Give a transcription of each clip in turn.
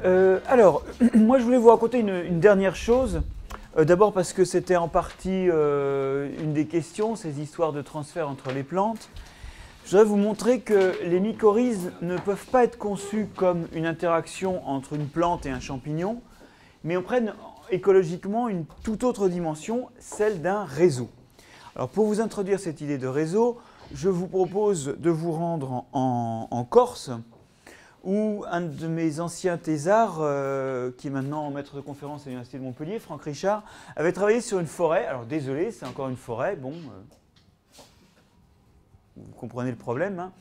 Alors, moi je voulais vous raconter une dernière chose. D'abord parce que c'était en partie une des questions, ces histoires de transfert entre les plantes. Je voudrais vous montrer que les mycorhizes ne peuvent pas être conçues comme une interaction entre une plante et un champignon, mais prennent écologiquement une toute autre dimension, celle d'un réseau. Alors pour vous introduire cette idée de réseau, je vous propose de vous rendre en Corse, où un de mes anciens thésards, qui est maintenant maître de conférence à l'Université de Montpellier, Franck Richard, avait travaillé sur une forêt. Alors désolé, c'est encore une forêt, bon, vous comprenez le problème. Hein.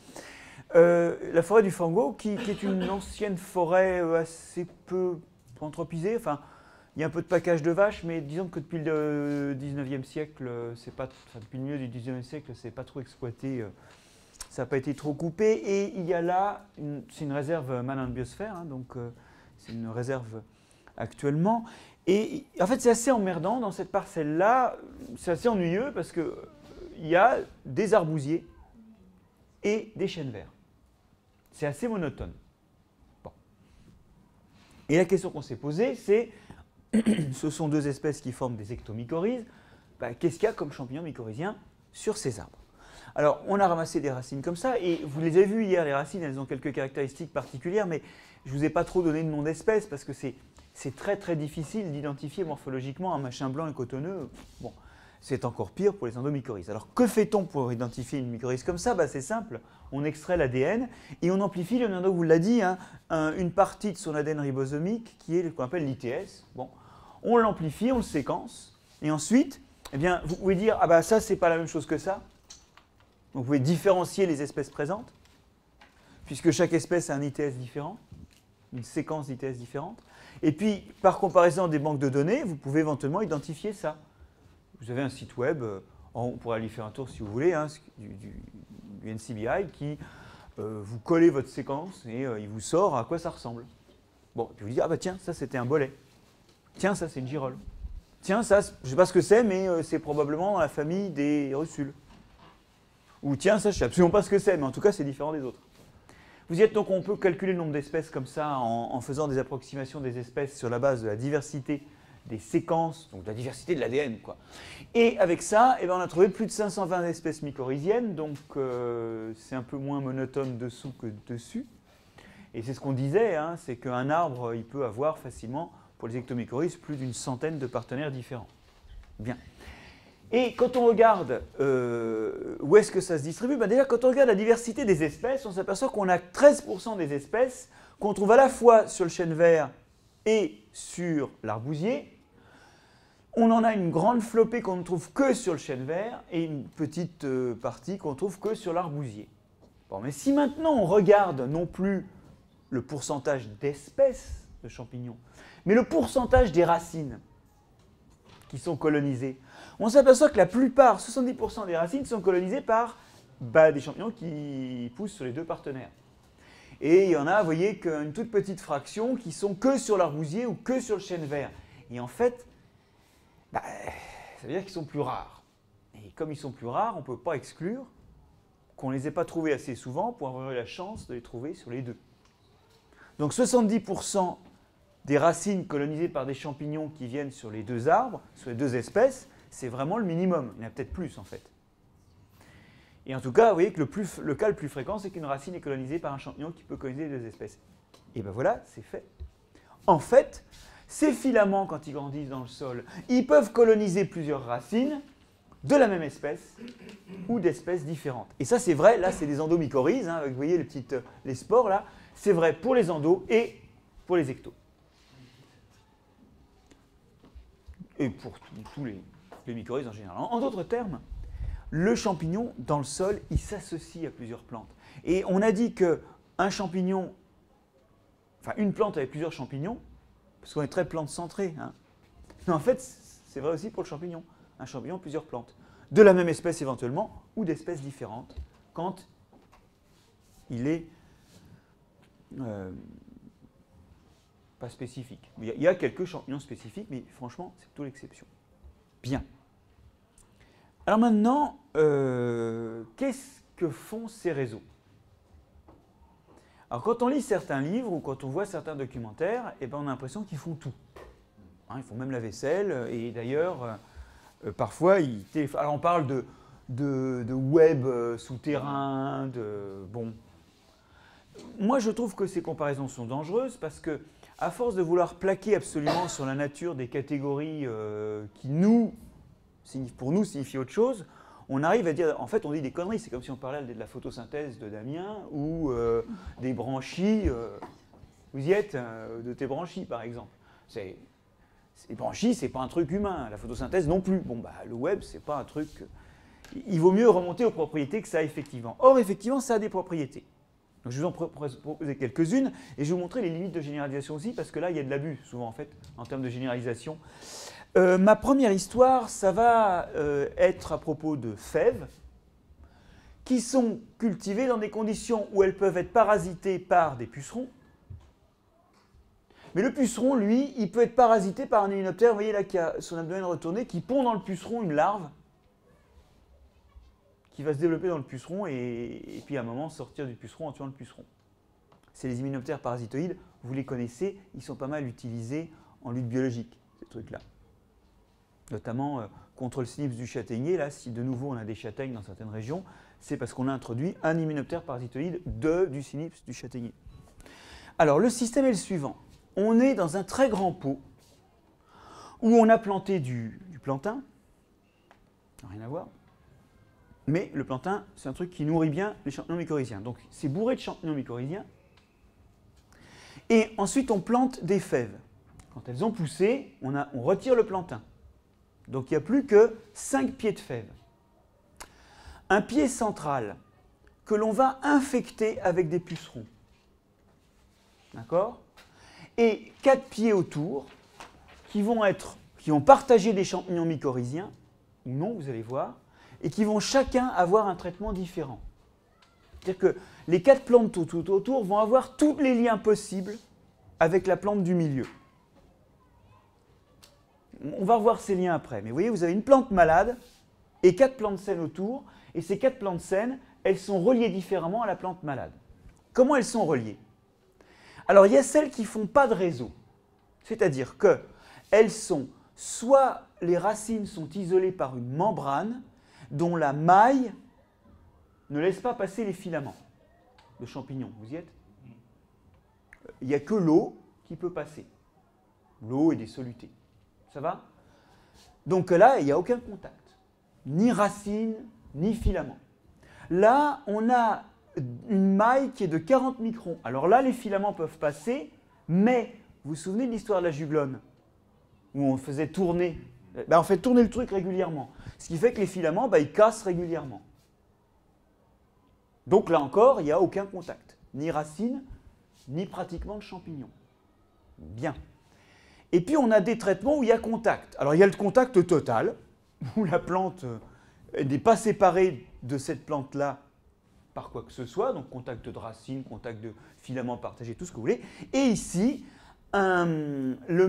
La forêt du Fango, qui est une ancienne forêt assez peu anthropisée, enfin, il y a un peu de package de vaches, mais disons que depuis le 19e siècle, depuis le milieu du 19e siècle, c'est pas trop exploité. Ça n'a pas été trop coupé, et il y a là, c'est une réserve Manan Biosphère, hein, donc c'est une réserve actuellement. Et en fait, c'est assez emmerdant dans cette parcelle-là, c'est assez ennuyeux parce qu'il y a des arbousiers et des chênes verts. C'est assez monotone. Bon. Et la question qu'on s'est posée, c'est, ce sont deux espèces qui forment des ectomycorhizes, qu'est-ce qu'il y a comme champignons mycorhiziens sur ces arbres? Alors, on a ramassé des racines comme ça, et vous les avez vues hier, les racines, elles ont quelques caractéristiques particulières, mais je ne vous ai pas trop donné de nom d'espèce, parce que c'est très très difficile d'identifier morphologiquement un machin blanc et cotonneux. Bon, c'est encore pire pour les endomycorhizes. Alors, que fait-on pour identifier une mycorhize comme ça? C'est simple, on extrait l'ADN, et on amplifie, Leonardo vous l'a dit, hein, une partie de son ADN ribosomique, qui est ce qu'on appelle l'ITS. Bon, on l'amplifie, on le séquence, et ensuite, eh bien, vous pouvez dire, ça, c'est pas la même chose que ça. Donc vous pouvez différencier les espèces présentes, puisque chaque espèce a un ITS différent, une séquence d'ITS différente. Et puis, par comparaison des banques de données, vous pouvez éventuellement identifier ça. Vous avez un site web, on pourrait aller faire un tour si vous voulez, hein, du NCBI, qui vous collez votre séquence et il vous sort à quoi ça ressemble. Bon, et puis vous dites, tiens, ça c'était un bolet. Tiens, ça c'est une girole. Tiens, ça, je ne sais pas ce que c'est, mais c'est probablement dans la famille des russules. Ou tiens, ça je ne sais absolument pas ce que c'est, mais en tout cas c'est différent des autres. Vous y êtes, donc on peut calculer le nombre d'espèces comme ça en faisant des approximations des espèces sur la base de la diversité des séquences, donc de la diversité de l'ADN, quoi. Et avec ça, on a trouvé plus de 520 espèces mycorhiziennes, donc c'est un peu moins monotone dessous que dessus. Et c'est ce qu'on disait, hein, c'est qu'un arbre, il peut avoir facilement, pour les ectomycorhizes, plus d'une centaine de partenaires différents. Bien. Et quand on regarde où est-ce que ça se distribue, déjà quand on regarde la diversité des espèces, on s'aperçoit qu'on a 13% des espèces qu'on trouve à la fois sur le chêne vert et sur l'arbousier. On en a une grande flopée qu'on ne trouve que sur le chêne vert et une petite partie qu'on ne trouve que sur l'arbousier. Bon, mais si maintenant on regarde non plus le pourcentage d'espèces de champignons, mais le pourcentage des racines qui sont colonisées, on s'aperçoit que la plupart, 70% des racines, sont colonisées par des champignons qui poussent sur les deux partenaires. Et il y en a, vous voyez, qu'une toute petite fraction qui sont que sur l'arbousier ou que sur le chêne vert. Et en fait, ça veut dire qu'ils sont plus rares. Et comme ils sont plus rares, on ne peut pas exclure qu'on ne les ait pas trouvés assez souvent pour avoir eu la chance de les trouver sur les deux. Donc 70% des racines colonisées par des champignons qui viennent sur les deux arbres, sur les deux espèces, c'est vraiment le minimum. Il y en a peut-être plus en fait. Et en tout cas, vous voyez que le cas le plus fréquent, c'est qu'une racine est colonisée par un champignon qui peut coloniser les deux espèces. Et voilà, c'est fait. En fait, ces filaments, quand ils grandissent dans le sol, ils peuvent coloniser plusieurs racines de la même espèce ou d'espèces différentes. Et ça, c'est vrai, là, c'est des endomycorhizes, hein, avec, vous voyez les spores là, c'est vrai pour les endos et pour les ectos. Et pour tous les mycorhizes en général. En d'autres termes, le champignon, dans le sol, il s'associe à plusieurs plantes. Et on a dit qu'un champignon, enfin une plante avec plusieurs champignons, parce qu'on est très plante-centré, hein. Mais en fait, c'est vrai aussi pour le champignon. Un champignon, plusieurs plantes. De la même espèce éventuellement, ou d'espèces différentes, quand il est pas spécifique. Il y a quelques champignons spécifiques, mais franchement, c'est plutôt l'exception. Bien. Alors maintenant, qu'est-ce que font ces réseaux? Alors quand on lit certains livres ou quand on voit certains documentaires, eh ben, on a l'impression qu'ils font tout. Hein, ils font même la vaisselle et d'ailleurs, parfois, alors on parle de web souterrain, bon. Moi, je trouve que ces comparaisons sont dangereuses parce que, à force de vouloir plaquer absolument sur la nature des catégories qui, pour nous, signifient autre chose, on arrive à dire, en fait, on dit des conneries. C'est comme si on parlait de la photosynthèse de Damien ou des branchies. Vous y êtes, de tes branchies, par exemple. Les branchies, c'est pas un truc humain. La photosynthèse non plus. Bon, bah, le web, c'est pas un truc. Il vaut mieux remonter aux propriétés que ça a effectivement. Or, effectivement, ça a des propriétés. Donc, je vais vous en proposer quelques-unes et je vais vous montrer les limites de généralisation aussi parce que là, il y a de l'abus, souvent, en fait, en termes de généralisation. Ma première histoire, ça va être à propos de fèves qui sont cultivées dans des conditions où elles peuvent être parasitées par des pucerons. Mais le puceron, lui, il peut être parasité par un hyménoptère. Vous voyez là qu'il a son abdomen retourné, qui pond dans le puceron une larve qui va se développer dans le puceron et puis à un moment sortir du puceron en tuant le puceron. C'est les hyménoptères parasitoïdes, vous les connaissez, ils sont pas mal utilisés en lutte biologique, ces trucs-là. Notamment contre le Cynips du châtaignier, là, si de nouveau on a des châtaignes dans certaines régions, c'est parce qu'on a introduit un hyménoptère parasitoïde du Cynips du châtaignier. Alors le système est le suivant. On est dans un très grand pot où on a planté du plantain, rien à voir. Mais le plantain, c'est un truc qui nourrit bien les champignons mycorhiziens. Donc c'est bourré de champignons mycorhiziens. Et ensuite, on plante des fèves. Quand elles ont poussé, on retire le plantain. Donc il n'y a plus que 5 pieds de fèves. Un pied central que l'on va infecter avec des pucerons. D'accord? Et 4 pieds autour qui vont partager des champignons mycorhiziens, ou non, vous allez voir, et qui vont chacun avoir un traitement différent. C'est-à-dire que les 4 plantes tout autour vont avoir tous les liens possibles avec la plante du milieu. On va revoir ces liens après, mais vous voyez, vous avez une plante malade et 4 plantes saines autour, et ces 4 plantes saines, elles sont reliées différemment à la plante malade. Comment elles sont reliées? Alors, il y a celles qui ne font pas de réseau, c'est-à-dire qu'elles sont, soit les racines sont isolées par une membrane, dont la maille ne laisse pas passer les filaments de champignons. Vous y êtes? Il n'y a que l'eau qui peut passer. L'eau et des solutés. Ça va? Donc là, il n'y a aucun contact. Ni racine, ni filament. Là, on a une maille qui est de 40 microns. Alors là, les filaments peuvent passer, mais vous vous souvenez de l'histoire de la juglone? Où on faisait tourner. On fait tourner le truc régulièrement. Ce qui fait que les filaments, ils cassent régulièrement. Donc là encore, il n'y a aucun contact. Ni racine, ni pratiquement de champignons. Bien. Et puis on a des traitements où il y a contact. Alors il y a le contact total, où la plante n'est pas séparée de cette plante-là par quoi que ce soit, donc contact de racine, contact de filaments partagés, tout ce que vous voulez. Et ici, le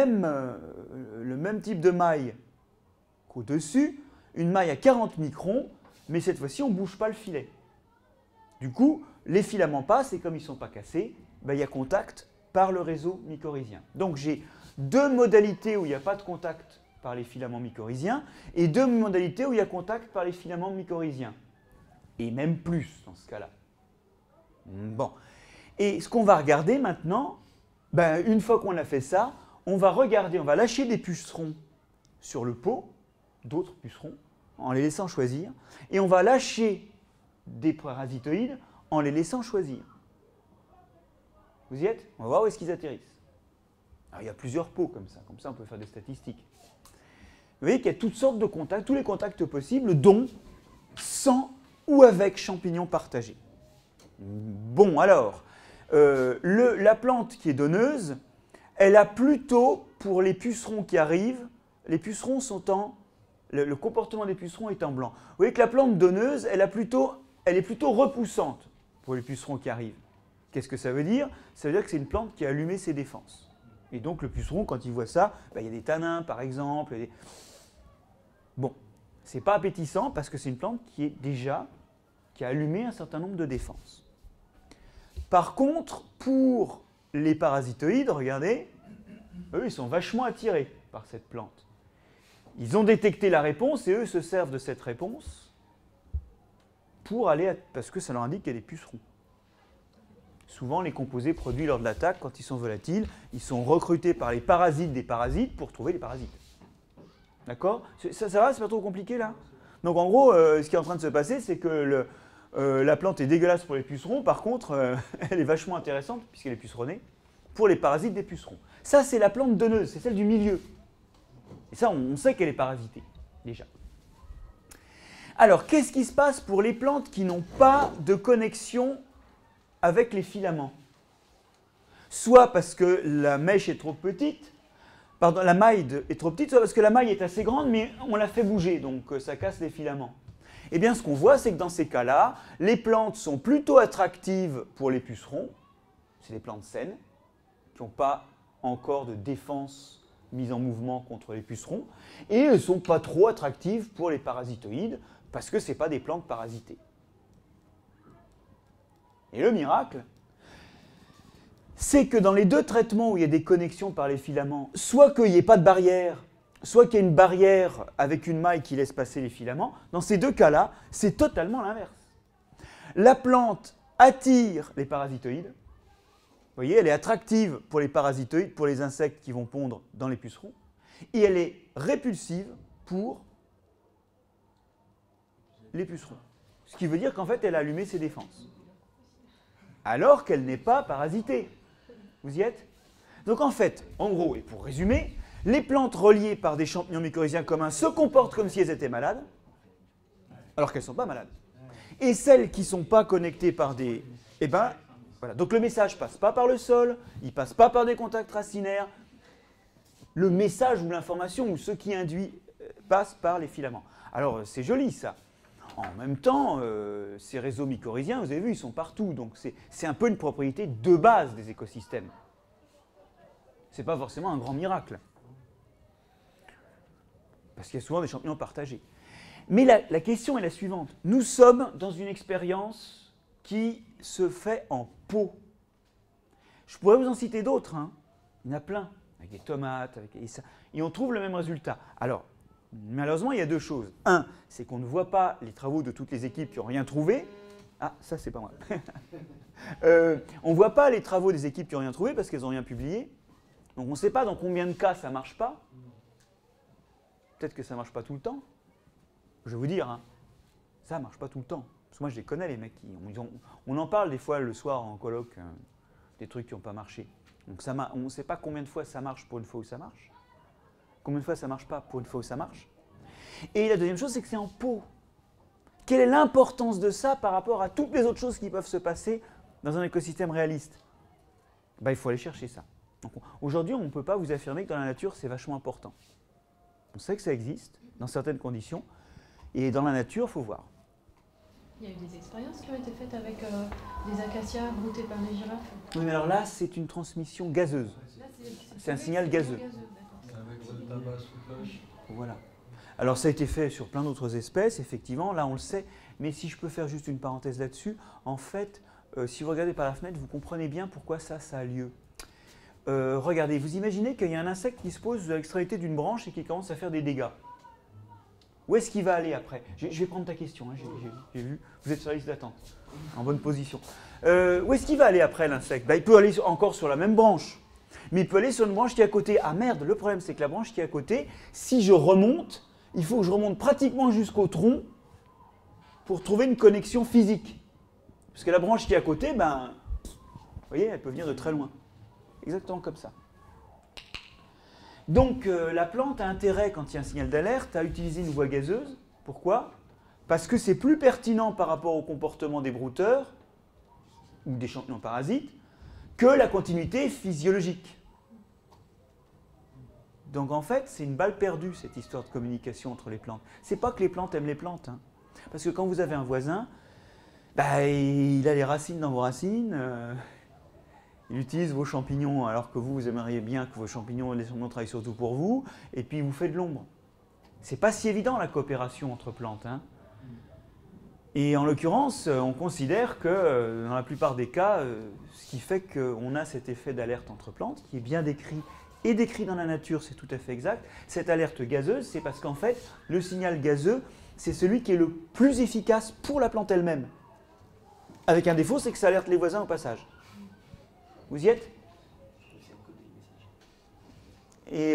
même type de maille qu'au-dessus, une maille à 40 microns, mais cette fois-ci, on ne bouge pas le filet. Du coup, les filaments passent et comme ils ne sont pas cassés, il y a contact par le réseau mycorhizien. Donc j'ai 2 modalités où il n'y a pas de contact par les filaments mycorhiziens et 2 modalités où il y a contact par les filaments mycorhiziens. Et même plus dans ce cas-là. Bon. Et ce qu'on va regarder maintenant, une fois qu'on a fait ça, on va lâcher des pucerons sur le pot, d'autres pucerons, en les laissant choisir, et on va lâcher des parasitoïdes en les laissant choisir. Vous y êtes? On va voir où est-ce qu'ils atterrissent. Alors, il y a plusieurs pots comme ça on peut faire des statistiques. Vous voyez qu'il y a toutes sortes de contacts, tous les contacts possibles, dont sans ou avec champignons partagés. Bon, alors, la plante qui est donneuse, elle a plutôt, pour les pucerons qui arrivent, les pucerons sont le comportement des pucerons est en blanc. Vous voyez que la plante donneuse, elle est plutôt repoussante pour les pucerons qui arrivent. Qu'est-ce que ça veut dire? Ça veut dire que c'est une plante qui a allumé ses défenses. Et donc le puceron, quand il voit ça, il y a des tanins par exemple. Bon, c'est pas appétissant parce que c'est une plante qui a allumé un certain nombre de défenses. Par contre, pour les parasitoïdes, regardez, eux, ils sont vachement attirés par cette plante. Ils ont détecté la réponse et eux se servent de cette réponse pour aller, parce que ça leur indique qu'il y a des pucerons. Souvent, les composés produits lors de l'attaque, quand ils sont volatiles, ils sont recrutés par les parasites des parasites pour trouver les parasites. D'accord? Ça va? C'est pas trop compliqué là? Donc en gros, ce qui est en train de se passer, c'est que la plante est dégueulasse pour les pucerons, par contre, elle est vachement intéressante, puisqu'elle est puceronnée, pour les parasites des pucerons. Ça, c'est la plante donneuse, c'est celle du milieu. Et ça, on sait qu'elle est parasitée, déjà. Alors, qu'est-ce qui se passe pour les plantes qui n'ont pas de connexion avec les filaments? Soit parce que la mèche est trop petite, pardon, la maille est trop petite, soit parce que la maille est assez grande, mais on la fait bouger, donc ça casse les filaments. Eh bien, ce qu'on voit, c'est que dans ces cas-là, les plantes sont plutôt attractives pour les pucerons. C'est des plantes saines, qui n'ont pas encore de défense mise en mouvement contre les pucerons. Et elles ne sont pas trop attractives pour les parasitoïdes, parce que ce n'est pas des plantes parasitées. Et le miracle, c'est que dans les deux traitements où il y a des connexions par les filaments, soit qu'il n'y ait pas de barrière, soit qu'il y ait une barrière avec une maille qui laisse passer les filaments, dans ces deux cas-là, c'est totalement l'inverse. La plante attire les parasitoïdes. Vous voyez, elle est attractive pour les parasitoïdes, pour les insectes qui vont pondre dans les pucerons, et elle est répulsive pour les pucerons. Ce qui veut dire qu'en fait, elle a allumé ses défenses. Alors qu'elle n'est pas parasitée. Vous y êtes? Donc en fait, en gros, et pour résumer, les plantes reliées par des champignons mycorhiziens communs se comportent comme si elles étaient malades, alors qu'elles ne sont pas malades. Et celles qui ne sont pas connectées par des... Eh ben, voilà. Donc le message ne passe pas par le sol, il ne passe pas par des contacts racinaires. Le message ou l'information ou ce qui induit passe par les filaments. Alors c'est joli ça. En même temps, ces réseaux mycorhiziens, vous avez vu, ils sont partout. Donc c'est un peu une propriété de base des écosystèmes. Ce n'est pas forcément un grand miracle. Parce qu'il y a souvent des champignons partagés. Mais la question est la suivante. Nous sommes dans une expérience qui se fait en pot. Je pourrais vous en citer d'autres. Hein. Il y en a plein. Avec des tomates, et on trouve le même résultat. Alors, malheureusement, il y a deux choses. Un, c'est qu'on ne voit pas les travaux de toutes les équipes qui n'ont rien trouvé. Ah, ça, c'est pas mal. On ne voit pas les travaux des équipes qui n'ont rien trouvé parce qu'elles n'ont rien publié. Donc, on ne sait pas dans combien de cas ça ne marche pas. Peut-être que ça ne marche pas tout le temps. Je vais vous dire, hein, ça ne marche pas tout le temps. Parce que moi, je les connais, les mecs. On en parle des fois le soir en colloque, des trucs qui n'ont pas marché. Donc, on ne sait pas combien de fois ça marche pour une fois où ça marche. Combien de fois ça ne marche pas pour une fois où ça marche. Et la deuxième chose, c'est que c'est en pot. Quelle est l'importance de ça par rapport à toutes les autres choses qui peuvent se passer dans un écosystème réaliste? Ben, il faut aller chercher ça. Aujourd'hui, on ne peut pas vous affirmer que dans la nature, c'est vachement important. On sait que ça existe, dans certaines conditions, et dans la nature, il faut voir. Il y a eu des expériences qui ont été faites avec des acacias broutés par les girafes. Oui, mais alors là, c'est une transmission gazeuse. C'est un signal gazeux. Avec le tabac sous cloche. Voilà. Alors ça a été fait sur plein d'autres espèces, effectivement, là on le sait, mais si je peux faire juste une parenthèse là-dessus, en fait, si vous regardez par la fenêtre, vous comprenez bien pourquoi ça a lieu. Regardez, vous imaginez qu'il y a un insecte qui se pose à l'extrémité d'une branche et qui commence à faire des dégâts. Où est-ce qu'il va aller après? Je vais prendre ta question, hein, j'ai vu, vous êtes sur la liste d'attente, en bonne position. Où est-ce qu'il va aller après l'insecte? Ben, il peut aller encore sur la même branche, mais il peut aller sur une branche qui est à côté. Ah merde, le problème c'est que la branche qui est à côté, si je remonte, il faut que je remonte pratiquement jusqu'au tronc pour trouver une connexion physique. Parce que la branche qui est à côté, ben, vous voyez, elle peut venir de très loin. Exactement comme ça. Donc la plante a intérêt, quand il y a un signal d'alerte, à utiliser une voie gazeuse. Pourquoi? Parce que c'est plus pertinent par rapport au comportement des brouteurs ou des champignons parasites que la continuité physiologique. Donc en fait, c'est une balle perdue, cette histoire de communication entre les plantes. C'est pas que les plantes aiment les plantes. Hein. Parce que quand vous avez un voisin, bah, il a les racines dans vos racines, il utilise vos champignons alors que vous aimeriez bien que vos champignons travaillent surtout pour vous, et puis il vous fait de l'ombre. C'est pas si évident la coopération entre plantes. Hein. Et en l'occurrence, on considère que dans la plupart des cas, ce qui fait qu'on a cet effet d'alerte entre plantes, qui est bien décrit et décrit dans la nature, c'est tout à fait exact, cette alerte gazeuse, c'est parce qu'en fait, le signal gazeux, c'est celui qui est le plus efficace pour la plante elle-même. Avec un défaut, c'est que ça alerte les voisins au passage. Vous y êtes? Et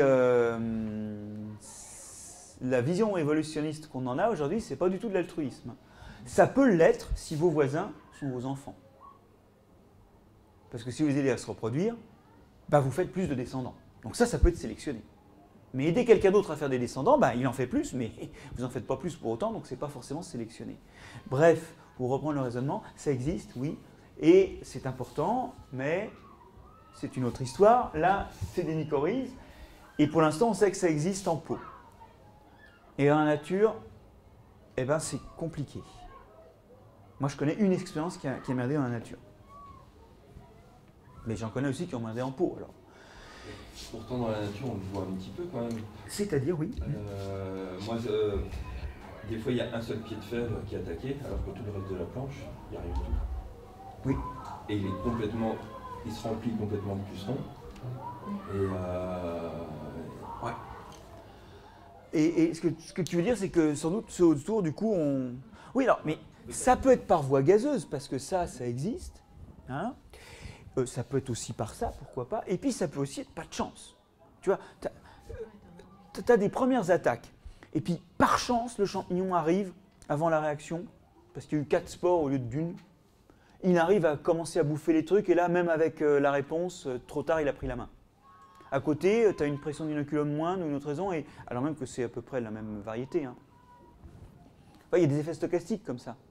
la vision évolutionniste qu'on en a aujourd'hui, ce n'est pas du tout de l'altruisme. Ça peut l'être si vos voisins sont vos enfants. Parce que si vous les aidez à se reproduire, bah vous faites plus de descendants. Donc ça peut être sélectionné. Mais aider quelqu'un d'autre à faire des descendants, bah, il en fait plus, mais vous n'en faites pas plus pour autant, donc ce n'est pas forcément sélectionné. Bref, pour reprendre le raisonnement, ça existe, oui, et c'est important, mais c'est une autre histoire. Là, c'est des mycorhizes, et pour l'instant, on sait que ça existe en pot. Et dans la nature, eh ben, c'est compliqué. Moi, je connais une expérience qui a merdé dans la nature. Mais j'en connais aussi qui ont merdé en pot, alors. Pourtant, dans la nature, on le voit un petit peu quand même. C'est-à-dire, oui. Moi, des fois, il y a un seul pied de fer qui est attaqué, alors que tout le reste de la planche, il n'y a rien du tout. Oui. Et il se remplit complètement de pucerons. Et ouais. Et ce que tu veux dire, c'est que sans doute ceux autour, du coup, on... Oui, alors, mais ça peut être par voie gazeuse, parce que ça existe. Hein. Ça peut être aussi par ça, pourquoi pas. Et puis, ça peut aussi être pas de chance. Tu vois, tu as des premières attaques. Et puis, par chance, le champignon arrive avant la réaction, parce qu'il y a eu 4 spores au lieu d'une. Il arrive à commencer à bouffer les trucs, et là, même avec la réponse, trop tard, il a pris la main. À côté, tu as une pression d'inoculum moindre ou une autre raison, et, alors même que c'est à peu près la même variété. Hein. Enfin, il y a des effets stochastiques comme ça.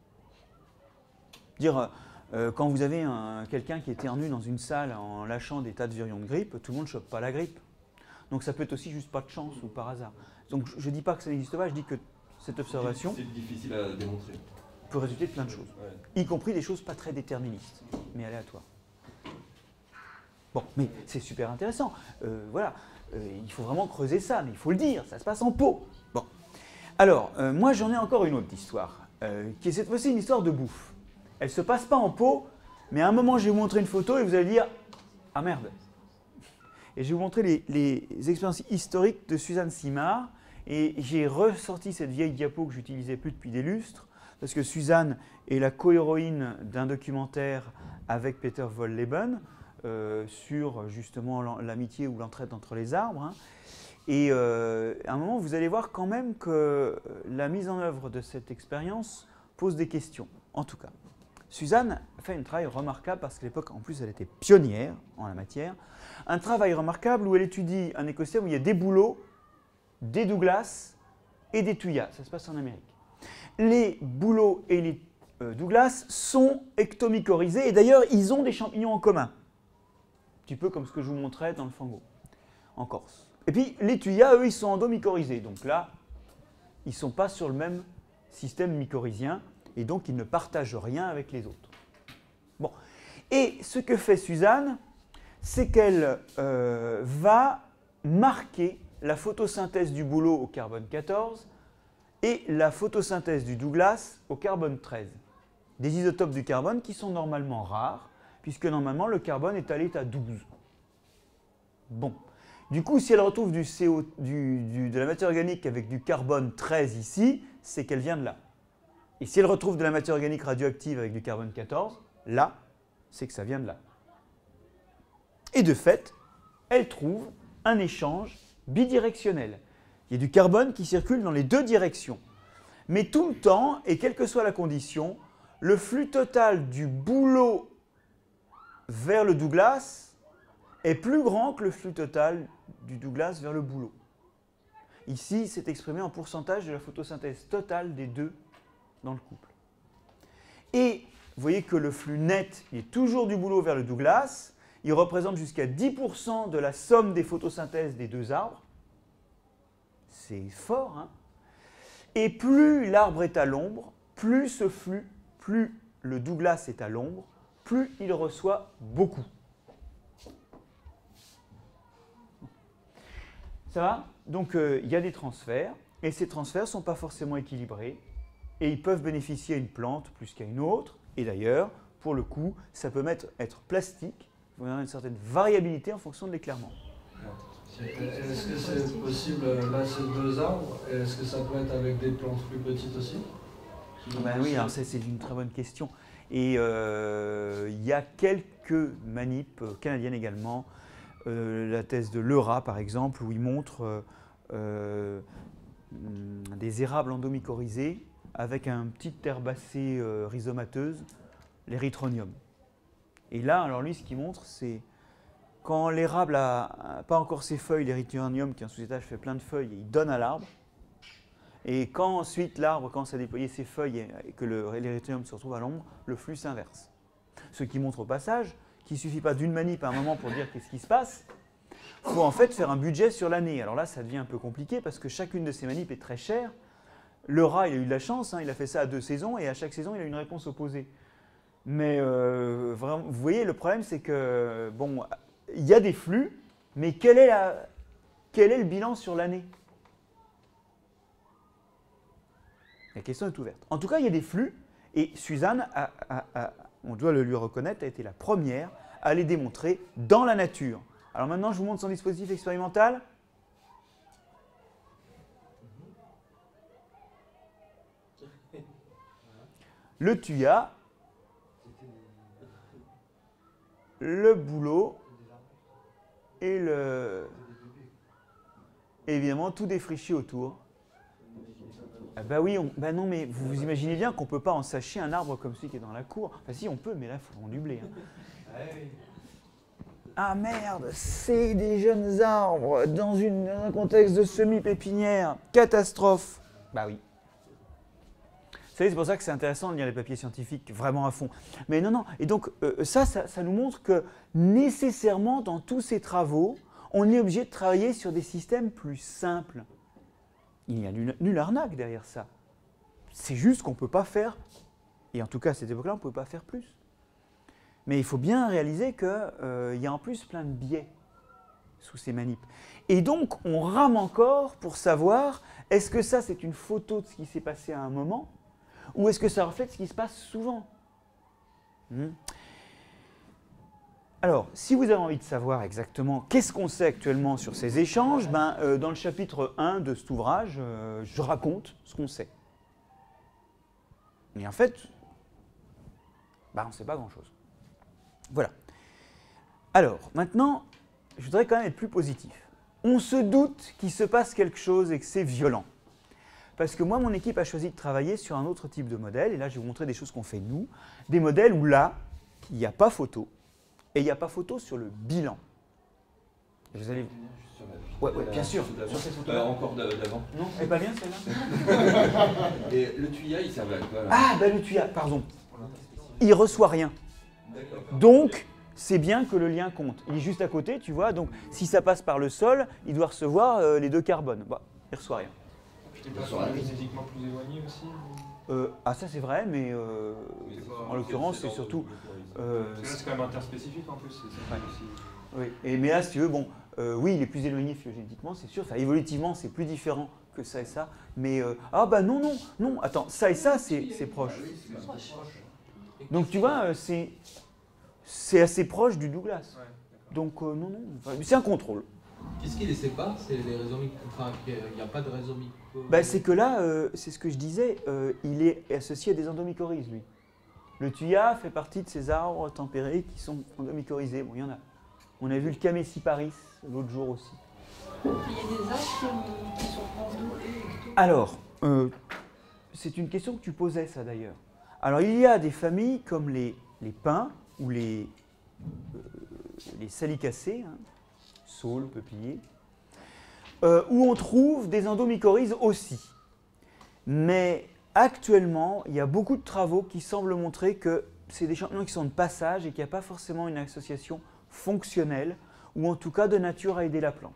Dire, quand vous avez quelqu'un qui éternue dans une salle en lâchant des tas de virions de grippe, tout le monde ne chope pas la grippe. Donc ça peut être aussi juste pas de chance ou par hasard. Donc je ne dis pas que ça n'existe pas, je dis que cette observation c'est difficile à démontrer. Peut résulter de plein de choses, ouais. Y compris des choses pas très déterministes, mais aléatoires. Bon, mais c'est super intéressant. Voilà, il faut vraiment creuser ça, mais il faut le dire, ça se passe en pot. Bon, alors, moi j'en ai encore une autre histoire, qui est cette fois-ci une histoire de bouffe. Elle ne se passe pas en pot, mais à un moment je vais vous montrer une photo et vous allez dire « Ah merde !» Et je vais vous montrer les expériences historiques de Suzanne Simard. Et j'ai ressorti cette vieille diapo que j'utilisais plus depuis des lustres, parce que Suzanne est la co-héroïne d'un documentaire avec Peter Wohlleben sur justement l'amitié ou l'entraide entre les arbres. Hein. Et à un moment, vous allez voir quand même que la mise en œuvre de cette expérience pose des questions, en tout cas. Suzanne a fait un travail remarquable parce qu'à l'époque, en plus, elle était pionnière en la matière. Un travail remarquable où elle étudie un écosystème où il y a des bouleaux, des Douglas et des Thuyas. Ça se passe en Amérique. Les bouleaux et les Douglas sont ectomycorhizés et d'ailleurs, ils ont des champignons en commun. Un petit peu comme ce que je vous montrais dans le fango, en Corse. Et puis, les Thuyas, eux, ils sont endomycorhizés. Donc là, ils ne sont pas sur le même système mycorhizien et donc ils ne partagent rien avec les autres. Bon. Et ce que fait Suzanne, c'est qu'elle va marquer la photosynthèse du bouleau au carbone 14 et la photosynthèse du Douglas au carbone 13. Des isotopes du carbone qui sont normalement rares, puisque normalement le carbone est à l'état 12. Bon. Du coup, si elle retrouve de la matière organique avec du carbone 13 ici, c'est qu'elle vient de là. Et si elle retrouve de la matière organique radioactive avec du carbone 14, là, c'est que ça vient de là. Et de fait, elle trouve un échange bidirectionnel. Il y a du carbone qui circule dans les deux directions. Mais tout le temps, et quelle que soit la condition, le flux total du bouleau vers le Douglas est plus grand que le flux total du Douglas vers le bouleau. Ici, c'est exprimé en pourcentage de la photosynthèse totale des deux dans le couple. Et vous voyez que le flux net est toujours du bouleau vers le Douglas. Il représente jusqu'à 10% de la somme des photosynthèses des deux arbres. C'est fort, hein? Et plus l'arbre est à l'ombre, plus ce flux, plus le Douglas est à l'ombre, plus il reçoit beaucoup. Ça va? Donc il y a des transferts, et ces transferts ne sont pas forcément équilibrés. et ils peuvent bénéficier à une plante plus qu'à une autre. Et d'ailleurs, pour le coup, ça peut être plastique, il y a une certaine variabilité en fonction de l'éclairement. Est-ce que c'est possible, là c'est 2 arbres, est-ce que ça peut être avec des plantes plus petites aussi? Ben oui, alors c'est une très bonne question. Et il y a quelques manips canadiennes également, la thèse de Leura par exemple, où il montre des érables endomycorhizés avec un petit herbacée rhizomateuse, l'érythronium. Et là, alors lui, ce qu'il montre, c'est quand l'érable n'a pas encore ses feuilles, l'érythronium, qui est un sous-étage, fait plein de feuilles, et il donne à l'arbre. Et quand ensuite l'arbre commence à déployer ses feuilles et que l'érythronium se retrouve à l'ombre, le flux s'inverse. Ce qui montre au passage qu'il ne suffit pas d'une manip à un moment pour dire qu'est-ce qui se passe. Il faut en fait faire un budget sur l'année. Alors là, ça devient un peu compliqué parce que chacune de ces manips est très chère. Le rat, il a eu de la chance, hein, il a fait ça à 2 saisons et à chaque saison, il a eu une réponse opposée. Mais vraiment, vous voyez, le problème, c'est que, bon, il y a des flux, mais quel est le bilan sur l'année? La question est ouverte. En tout cas, il y a des flux, et Suzanne, on doit le lui reconnaître, a été la première à les démontrer dans la nature. Alors maintenant, je vous montre son dispositif expérimental. Le tuya, le bouleau et évidemment tout défriché autour. Ah bah oui, bah non, mais vous imaginez bien qu'on ne peut pas ensacher un arbre comme celui qui est dans la cour. Enfin si, on peut, mais là, il faut vendre du blé. Hein. Ah merde, c'est des jeunes arbres dans un contexte de semi-pépinière. Catastrophe. Bah oui. Vous savez, c'est pour ça que c'est intéressant de lire les papiers scientifiques vraiment à fond. Mais non, non. Et donc, ça nous montre que nécessairement, dans tous ces travaux, on est obligé de travailler sur des systèmes plus simples. Il n'y a nulle arnaque derrière ça. C'est juste qu'on ne peut pas faire, et en tout cas à cette époque-là, on ne pouvait pas faire plus. Mais il faut bien réaliser qu'il y a en plus plein de biais sous ces manips. Et donc, on rame encore pour savoir, est-ce que ça, c'est une photo de ce qui s'est passé à un moment, ou est-ce que ça reflète ce qui se passe souvent? Alors, si vous avez envie de savoir exactement qu'est-ce qu'on sait actuellement sur ces échanges, dans le chapitre 1 de cet ouvrage, je raconte ce qu'on sait. Mais en fait, on ne sait pas grand-chose. Voilà. Alors, maintenant, je voudrais quand même être plus positif. On se doute qu'il se passe quelque chose et que c'est violent. Parce que moi, mon équipe a choisi de travailler sur un autre type de modèle. Et là, je vais vous montrer des choses qu'on fait nous. Des modèles où là, il n'y a pas photo. Et il n'y a pas photo sur le bilan. Vous allez... Ouais, bien sûr. Sur cette photo-là. Encore d'avant. Non, elle n'est pas bien celle-là. Et le tuya, il servait à quoi là? Ah, le tuya, pardon. Il reçoit rien. Donc, c'est bien que le lien compte. Il est juste à côté, tu vois. Donc, si ça passe par le sol, il doit recevoir les 2 carbones. Il ne reçoit rien. T'es pas physiquement plus éloigné aussi? Ça c'est vrai, mais en l'occurrence c'est surtout... c'est quand même interspécifique en plus, c'est ça aussi. Oui, mais là si tu veux, oui il est plus éloigné phylogénétiquement, c'est sûr, évolutivement c'est plus différent que ça et ça, mais non, attends, ça et ça c'est proche. Donc tu vois, c'est assez proche du Douglas. Donc non, c'est un contrôle. Qu'est-ce qui les sépare? C'est les rhizomiques. Enfin, il n'y a pas de rhizomiques. C'est que là, c'est ce que je disais, il est associé à des endomycorhizes, lui. Le tuya fait partie de ces arbres tempérés qui sont endomycorhizés. Bon, il y en a. On a vu le Camesiparis l'autre jour aussi. Il y a des arbres qui sont endorés. Alors, c'est une question que tu posais, ça d'ailleurs. Alors, il y a des familles comme les pins ou les salicacées, hein, saules, peupliers, où on trouve des endomycorhizes aussi. Mais actuellement, il y a beaucoup de travaux qui semblent montrer que c'est des champignons qui sont de passage et qu'il n'y a pas forcément une association fonctionnelle, ou en tout cas de nature à aider la plante.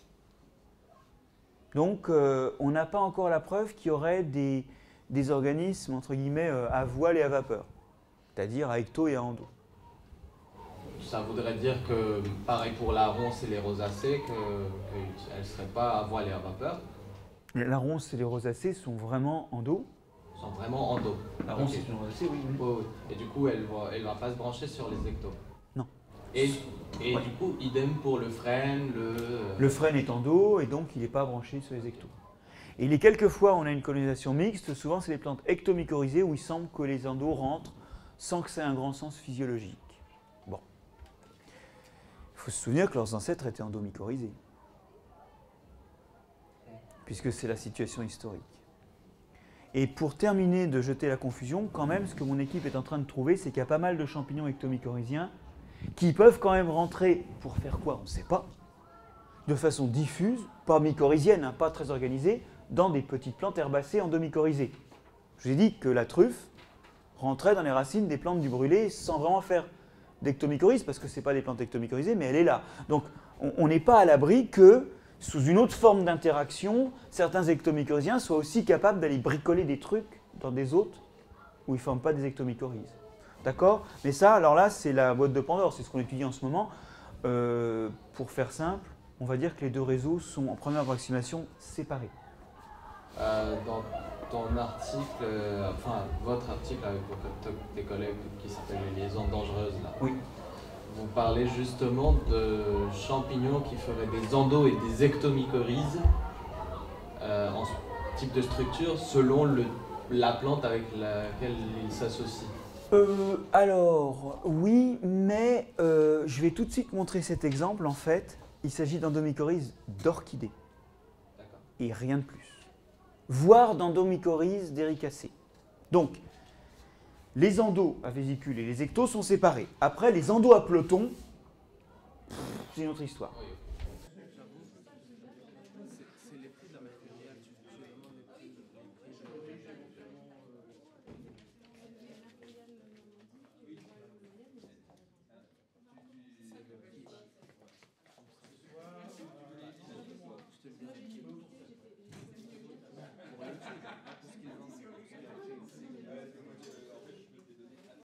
Donc, on n'a pas encore la preuve qu'il y aurait des organismes, entre guillemets, à voile et à vapeur, c'est-à-dire à ecto et à endo. Ça voudrait dire que, pareil pour la ronce et les rosacées, qu'elles ne seraient pas à voile et à vapeur. La ronce et les rosacées sont vraiment endo. sont vraiment endo. La Ok. ronce, c'est une rosacée, oui. Oui. Oui, oui. Et du coup, elle va pas se brancher sur les ectos. Non. Et Ouais. du coup, idem pour le frêne, Le frêne est endo et donc il n'est pas branché sur les ectos. Et les quelques fois où on a une colonisation mixte, souvent c'est les plantes ectomycorhizées où il semble que les endos rentrent sans que ça ait un grand sens physiologique. Bon. Il faut se souvenir que leurs ancêtres étaient endomycorhizés. Puisque c'est la situation historique. Et pour terminer de jeter la confusion, quand même, ce que mon équipe est en train de trouver, c'est qu'il y a pas mal de champignons ectomycorhiziens qui peuvent quand même rentrer, pour faire quoi, on ne sait pas, de façon diffuse, pas mycorhizienne, hein, pas très organisée, dans des petites plantes herbacées endomycorhizées. Je vous ai dit que la truffe rentrait dans les racines des plantes du brûlé sans vraiment faire d'ectomycorhize, parce que ce n'est pas des plantes ectomycorhizées, mais elle est là. Donc on n'est pas à l'abri que, sous une autre forme d'interaction, certains ectomycorhiziens soient aussi capables d'aller bricoler des trucs dans des hôtes où ils ne forment pas des ectomycorhizes. D'accord? Mais ça, alors là, c'est la boîte de Pandore, c'est ce qu'on étudie en ce moment. Pour faire simple, on va dire que les deux réseaux sont en première approximation séparés. Dans ton article, enfin votre article avec tes collègues qui s'appelle Les liaisons dangereuses, là. Oui. Vous parlez justement de champignons qui feraient des endos et des ectomycorhizes en type de structure selon la plante avec laquelle ils s'associent. Alors, oui, mais je vais tout de suite montrer cet exemple. En fait, il s'agit d'endomycorhizes d'orchidées D'accord. et rien de plus. Voire d'endomycorhizes d'éricacées. Donc, les endos à vésicules et les ectos sont séparés. Après, les endos à pelotons, c'est une autre histoire. Oui.